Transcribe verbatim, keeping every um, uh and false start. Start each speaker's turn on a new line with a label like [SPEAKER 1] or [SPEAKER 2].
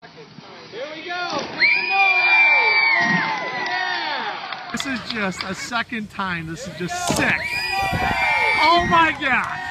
[SPEAKER 1] Here we go. Make some noise. Yeah.
[SPEAKER 2] This is just a second time. This is just sick. Oh my God.